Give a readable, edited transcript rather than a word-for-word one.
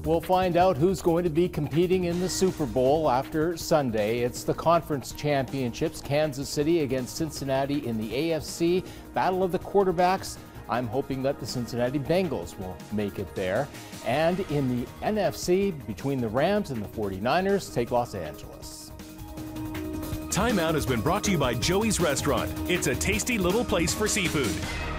We'll find out who's going to be competing in the Super Bowl after Sunday. It's the conference championships, Kansas City against Cincinnati in the AFC. Battle of the quarterbacks. I'm hoping that the Cincinnati Bengals will make it there. And in the NFC, between the Rams and the 49ers, take Los Angeles. Time Out has been brought to you by Joey's Restaurant. It's a tasty little place for seafood.